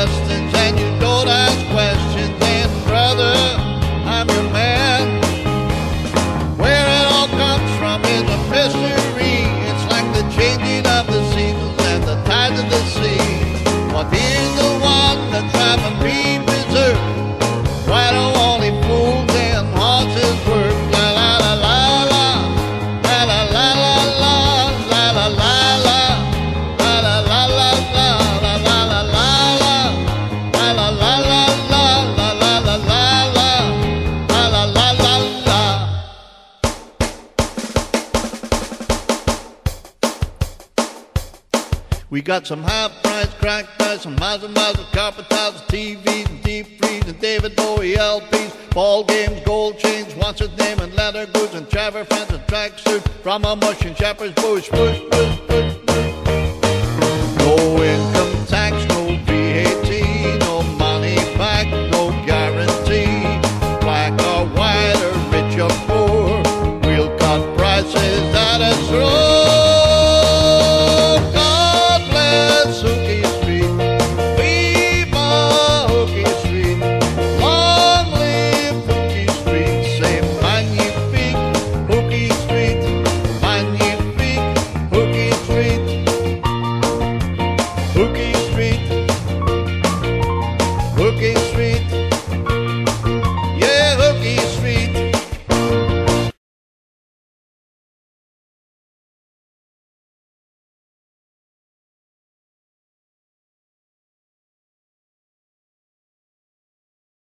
intestines and you don't ask questions. And brother, I'm your man. Where it all comes from is a mystery. It's like the changing of the seasons and the tides of the sea. But he's the one that's driving me berserk. Why do only fools and horses work? La la la la la, la la la la la, la la la la, la la la la la, la la la la la, la la la la la, la la la la la, la la la la. We got some high-priced crack pipes, some miles and miles of carpet tiles, TVs and deep freeze and David Bowie LPs, ball games, gold chains, what's his name, and leather goods and travel fans and tracksuits from a mush and shepherd's bush, push, push, push, push. Going